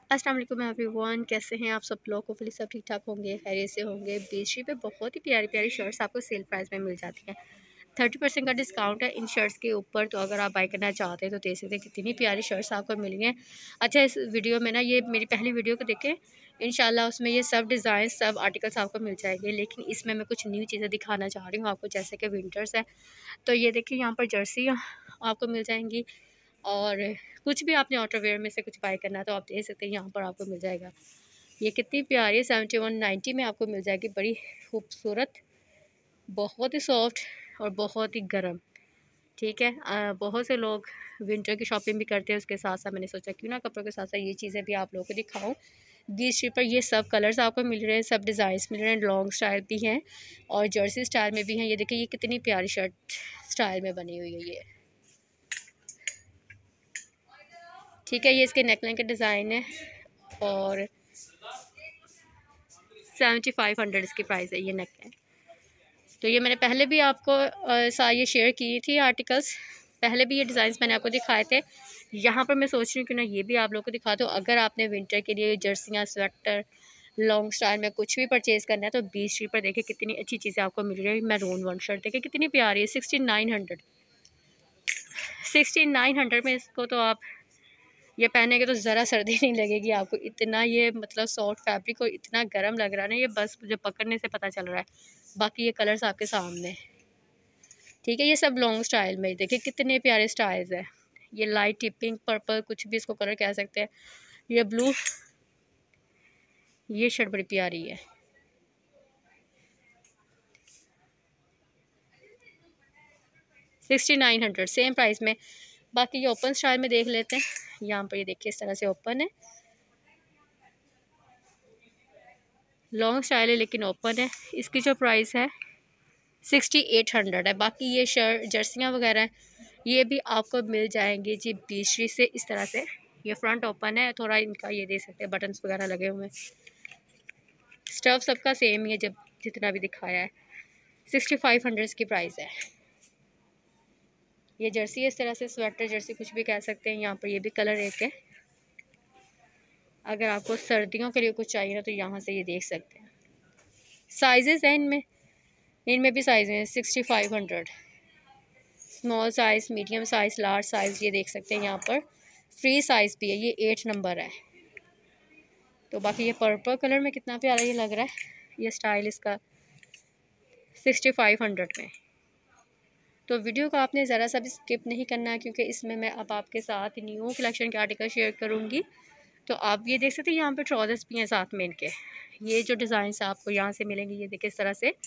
अस्सलाम वालेकुम एवरीवन, कैसे हैं आप सब लोग? होपफुली सब ठीक ठाक होंगे, खैरियत से होंगे। बीच पे बहुत ही प्यारी प्यारी शर्ट्स आपको सेल प्राइस में मिल जाती हैं। 30% का डिस्काउंट है इन शर्ट्स के ऊपर, तो अगर आप बाय करना चाहते हैं तो देख सकते हैं कितनी प्यारी शर्ट्स आपको मिली हैं। अच्छा, इस वीडियो में ना, ये मेरी पहली वीडियो को देखें, इंशाल्लाह उसमें ये सब डिज़ाइन सब आर्टिकल्स आपको मिल जाएंगे। लेकिन इसमें मैं कुछ न्यू चीज़ें दिखाना चाह रही हूँ आपको, जैसे कि विंटर्स है। तो ये देखिए, यहाँ पर जर्सी आपको मिल जाएंगी, और कुछ भी आपने आउटरवेयर में से कुछ बाय करना है तो आप देख सकते हैं, यहाँ पर आपको मिल जाएगा। ये कितनी प्यारी 7190 में आपको मिल जाएगी, बड़ी खूबसूरत, बहुत ही सॉफ्ट और बहुत ही गर्म। ठीक है, बहुत से लोग विंटर की शॉपिंग भी करते हैं, उसके साथ साथ मैंने सोचा क्यों ना कपड़ों के साथ साथ ये चीज़ें भी आप लोगों को दिखाऊं। बीच पर ये सब कलर्स आपको मिल रहे हैं, सब डिज़ाइंस मिल रहे हैं, लॉन्ग स्टाइल भी हैं और जर्सी स्टाइल में भी हैं। ये देखिए, ये कितनी प्यारी शर्ट स्टाइल में बनी हुई है ये। ठीक है, ये इसके नेकलाइन का डिज़ाइन है और 7500 इसकी प्राइस है ये नेकलाइन। तो ये मैंने पहले भी आपको ये शेयर की थी आर्टिकल्स, पहले भी ये डिज़ाइंस मैंने आपको दिखाए थे। यहाँ पर मैं सोच रही हूँ कि ना ये भी आप लोगों को दिखा दो। अगर आपने विंटर के लिए जर्सियाँ, स्वेटर, लॉन्ग स्टाइल में कुछ भी परचेज़ करना है तो बीच पर देखिए कितनी अच्छी चीज़ें आपको मिल रही है। मैरून वन शर्ट देखिए कितनी प्यारी है, 6900 में इसको तो आप ये पहनेंगे तो ज़रा सर्दी नहीं लगेगी आपको। इतना ये मतलब सॉफ्ट फैब्रिक और इतना गर्म लग रहा है ना, ये बस मुझे पकड़ने से पता चल रहा है। बाकी ये कलर्स आपके सामने। ठीक है, ये सब लॉन्ग स्टाइल में देखिए कितने प्यारे स्टाइल्स है। ये लाइट टिपिंग पर्पल, कुछ भी इसको कलर कह सकते हैं। ये ब्लू, ये शर्ट बड़ी प्यारी है। $6900 सेम प्राइस में। बाकी ये ओपन स्टाइल में देख लेते हैं। यहाँ पर ये देखिए इस तरह से ओपन है, लॉन्ग स्टाइल है लेकिन ओपन है। इसकी जो प्राइस है 6800 है। बाकी ये शर्ट जर्सियाँ वगैरह हैं, ये भी आपको मिल जाएंगी जी बीशरी से। इस तरह से ये फ्रंट ओपन है, थोड़ा इनका ये दे सकते हैं बटन्स वगैरह लगे हुए हैं। स्टफ सबका सेम ही है, जब जितना भी दिखाया है। 6500 की प्राइस है। ये जर्सी है, इस तरह से स्वेटर जर्सी कुछ भी कह सकते हैं। यहाँ पर ये भी कलर एक है। अगर आपको सर्दियों के लिए कुछ चाहिए ना तो यहाँ से ये देख सकते हैं। साइजेस हैं इनमें, इनमें भी साइज़ हैं 6500, small size, medium size, large size, ये देख सकते हैं। यहाँ पर फ्री साइज़ भी है, ये 8 नंबर है। तो बाकी ये पर्पल कलर में कितना प्यारा ये लग रहा है, ये स्टाइल इसका 6500 में। तो वीडियो को आपने ज़रा सा भी स्किप नहीं करना है, क्योंकि इसमें मैं अब आपके साथ न्यू कलेक्शन के आर्टिकल शेयर करूँगी। तो आप ये देख सकते हैं, यहाँ पे ट्राउजर्स भी हैं साथ में इनके। ये जो डिज़ाइन आपको यहाँ से मिलेंगे, ये देखिए इस तरह से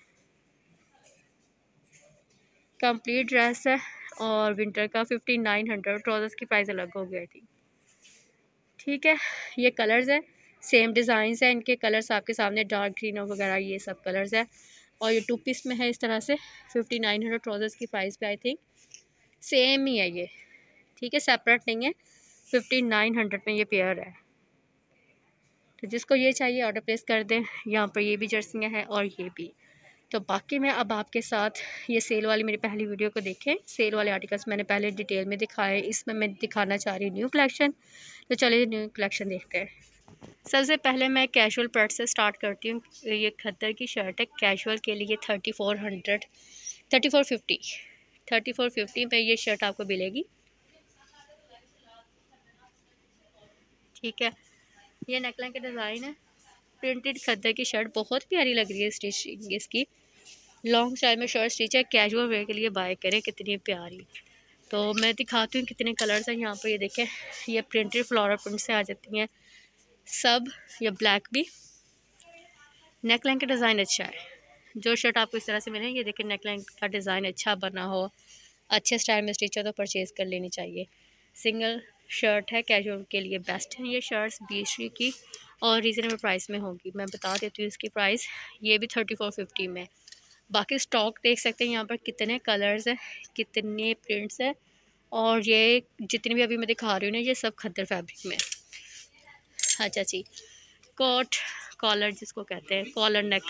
कंप्लीट ड्रेस है और विंटर का 5900। ट्राउजर्स की प्राइस अलग हो गई थी। ठीक है, ये कलर्स है, सेम डिज़ाइंस है, इनके कलर्स आपके सामने, डार्क ग्रीन और वगैरह ये सब कलर्स है। और ये 2 पीस में है इस तरह से। 5900 ट्राउजर्स की प्राइस पे आई थिंक सेम ही है ये। ठीक है, सेपरेट नहीं है, 5900 में ये पेयर है। तो जिसको ये चाहिए ऑर्डर प्लेस कर दें। यहाँ पर ये भी जर्सियाँ हैं और ये भी। तो बाकी मैं अब आपके साथ ये सेल वाली मेरी पहली वीडियो को देखें। सेल वाले आर्टिकल्स मैंने पहले डिटेल में दिखाए, इसमें मैं दिखाना चाह रही हूँ न्यू कलेक्शन। तो चलिए न्यू कलेक्शन देखते हैं। सबसे पहले मैं कैजुअल पैंट से स्टार्ट करती हूँ। ये खद्दर की शर्ट है, कैजुअल के लिए 3450 पे ये शर्ट आपको मिलेगी। ठीक है, ये नेकलाइन का डिज़ाइन है, प्रिंटेड खद्दर की शर्ट, बहुत प्यारी लग रही है स्टिचिंग इसकी। लॉन्ग स्टाइल में शर्ट स्टिच है, कैजुअल वेयर के लिए बाय करें, कितनी प्यारी। तो मैं दिखाती हूँ कितने कलर्स हैं। यहाँ पर ये देखें, ये प्रिंटेड फ्लोरल प्रिंट से आ जाती हैं सब। ये ब्लैक भी, नेकलाइन का डिज़ाइन अच्छा है। जो शर्ट आपको इस तरह से मिलेगी, ये देखिए नेकलाइन का डिज़ाइन अच्छा बना हो, अच्छे स्टाइल में स्टिच हो तो परचेज़ कर लेनी चाहिए। सिंगल शर्ट है, कैजुअल के लिए बेस्ट है ये शर्ट्स, 20 की और रीज़नेबल प्राइस में होगी। मैं बता देती हूँ इसकी प्राइस, ये भी 3450 में। बाकी स्टॉक देख सकते हैं यहाँ पर कितने कलर्स हैं, कितने प्रिंट्स हैं। और ये जितनी भी अभी मैं दिखा रही हूँ ना, ये सब खद्दर फैब्रिक में। अच्छा जी, कोट कॉलर जिसको कहते हैं, कॉलर नेक,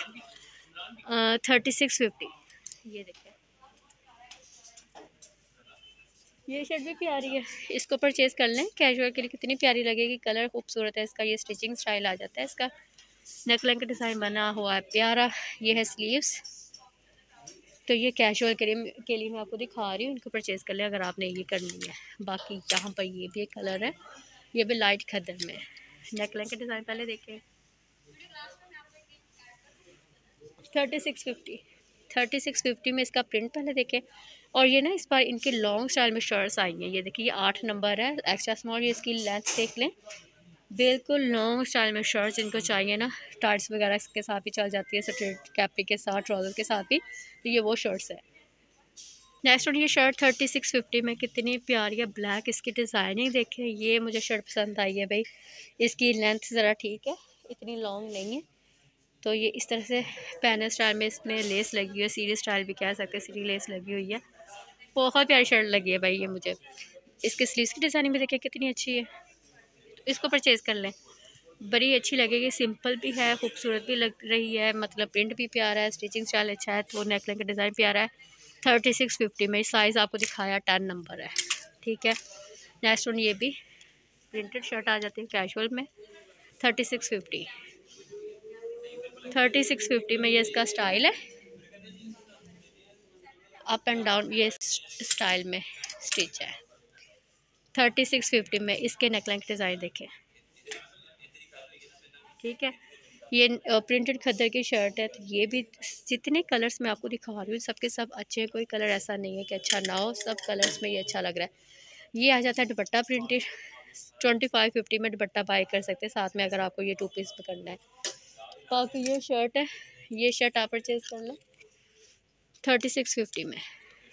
3650। ये देखिए, ये शर्ट भी प्यारी है, इसको परचेज़ कर लें कैजुअल के लिए, कितनी प्यारी लगेगी, कलर खूबसूरत है इसका, ये स्टिचिंग स्टाइल आ जाता है इसका, नेकलाइन का डिज़ाइन बना हुआ है प्यारा। ये है स्लीव्स। तो ये कैजुअल के लिए मैं आपको दिखा रही हूँ, इनको परचेज़ कर लें अगर आपने ये करनी है। बाकी यहाँ पर ये भी एक कलर है, ये भी लाइट खद्दर में। नेकलाइन का डिज़ाइन पहले देखें, 3650, 3650 में इसका प्रिंट पहले देखें। और ये ना इस बार इनके लॉन्ग स्टाइल में शर्ट्स आई हैं, ये देखिए ये 8 नंबर है एक्स्ट्रा स्मॉल, ये इसकी लेंथ देख लें, बिल्कुल लॉन्ग स्टाइल में शर्ट्स इनको चाहिए ना, टाइट्स वगैरह के साथ भी चल जाती है, स्ट्रेट कैपरी के साथ, ट्राउज़र के साथ भी, तो ये वो शर्ट्स है। नेक्स्ट और ये शर्ट 3650 में कितनी प्यारी है, ब्लैक इसकी डिज़ाइनिंग देखें, ये मुझे शर्ट पसंद आई है भाई। इसकी लेंथ ज़रा ठीक है, इतनी लॉन्ग नहीं है। तो ये इस तरह से पैनल स्टाइल में इसमें लेस लगी हुई है, सीरी स्टाइल भी कह सकते हैं, सीरी लेस लगी हुई है, बहुत प्यारी शर्ट लगी है भाई ये मुझे। इसके स्लीव्स की डिज़ाइनिंग भी देखिए कितनी अच्छी है, तो इसको परचेज़ कर लें, बड़ी अच्छी लगेगी, सिंपल भी है, खूबसूरत भी लग रही है, मतलब प्रिंट भी प्यारा है, स्टिचिंग स्टाइल अच्छा है, तो नेकलाइन का डिज़ाइन प्यारा है। 3650 में साइज़ आपको दिखाया 10 नंबर है, ठीक है। नेक्स्ट वन ये भी प्रिंटेड शर्ट आ जाती है कैजुअल में, 3650, 3650 में ये इसका स्टाइल है, अप एंड डाउन ये स्टाइल में स्टिच है। 3650 में इसके नेकलाइन का डिज़ाइन देखें, ठीक है। ये प्रिंटेड खद्दर की शर्ट है, तो ये भी जितने कलर्स मैं आपको दिखा रही हूँ सबके सब अच्छे हैं, कोई कलर ऐसा नहीं है कि अच्छा ना हो, सब कलर्स में ये अच्छा लग रहा है। ये आ जाता है दुपट्टा प्रिंटेड, 2550 में दुपट्टा बाय कर सकते हैं साथ में, अगर आपको ये 2 पीस में करना है। बाकी ये शर्ट है, ये शर्ट आप परचेज़ कर लो 3650 में,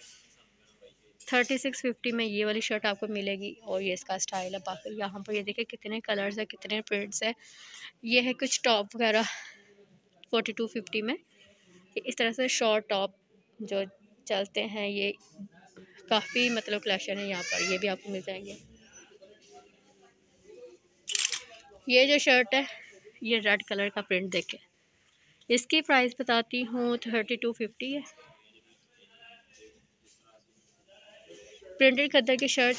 3650 में ये वाली शर्ट आपको मिलेगी, और ये इसका स्टाइल है। बाकी यहाँ पर ये देखिए कितने कलर्स है, कितने प्रिंट्स है। ये है कुछ टॉप वगैरह 4250 में, इस तरह से शॉर्ट टॉप जो चलते हैं, ये काफ़ी मतलब कलेक्शन है यहाँ पर, ये भी आपको मिल जाएंगे। ये जो शर्ट है ये रेड कलर का प्रिंट देखें, इसकी प्राइस बताती हूँ 3250 है। प्रिंटेड खद्दर की शर्ट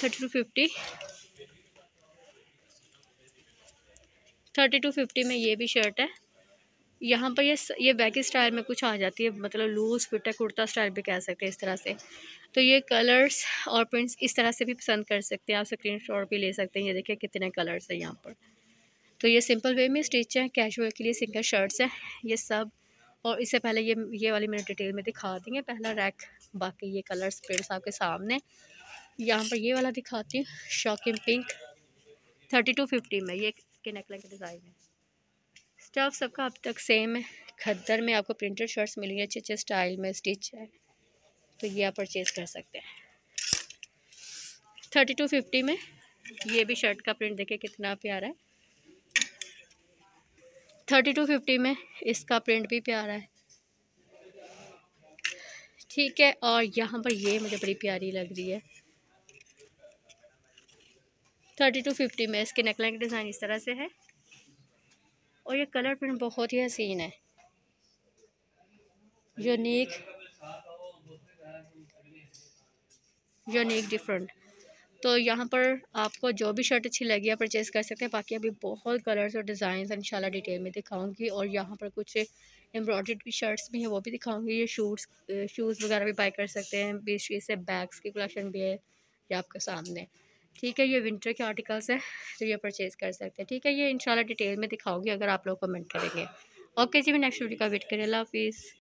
3250 में ये भी शर्ट है। यहाँ पर ये बैगी स्टाइल में कुछ आ जाती है, मतलब लूज़ फिट है, कुर्ता स्टाइल भी कह सकते हैं इस तरह से। तो ये कलर्स और प्रिंट्स इस तरह से भी पसंद कर सकते हैं, आप स्क्रीनशॉट भी ले सकते हैं। ये देखिए कितने कलर्स हैं यहाँ पर। तो ये सिंपल वे में स्टिच है, कैजुअल के लिए सिंगल शर्ट्स है ये सब। और इससे पहले ये वाली मैंने डिटेल में दिखा दी है पहला रैक, बाकी ये कलर्स प्रिंट्स आपके सामने। यहाँ पर ये वाला दिखाती हूँ, शॉकिंग पिंक 3250 में, ये इसके नेकलाइन का डिज़ाइन है। स्टफ सबका अब तक सेम है, खद्दर में आपको प्रिंटेड शर्ट्स मिलेंगे अच्छे अच्छे स्टाइल में, स्टिच है, तो ये आप परचेज़ कर सकते हैं 3250 में। ये भी शर्ट का प्रिंट देखिए कितना प्यारा है, 3250 में इसका प्रिंट भी प्यारा है, ठीक है। और यहाँ पर ये मुझे बड़ी प्यारी लग रही है, 3250 में इसके नेकलाइन का डिज़ाइन इस तरह से है, और ये कलर प्रिंट बहुत ही हसीन है, यूनिक डिफरेंट। तो यहाँ पर आपको जो भी शर्ट अच्छी लगी है परचेज़ कर सकते हैं। बाकी अभी बहुत कलर्स और डिज़ाइन इंशाल्लाह डिटेल में दिखाऊंगी, और यहाँ पर कुछ एम्ब्रॉयडर्ड भी शर्ट्स भी हैं वो भी दिखाऊंगी। ये शूज़ वगैरह भी बाय कर सकते हैं, 20 से बैग्स की कलेक्शन भी है ये आपके सामने, ठीक है। ये विंटर के आर्टिकल्स हैं, तो ये परचेज़ कर सकते हैं, ठीक है। ये इंशाल्लाह डिटेल में दिखाऊंगी अगर आप लोग कमेंट करेंगे। ओके जी, मैं नेक्स्ट वीडियो का वेट करें, अल्लाह हाफिज़।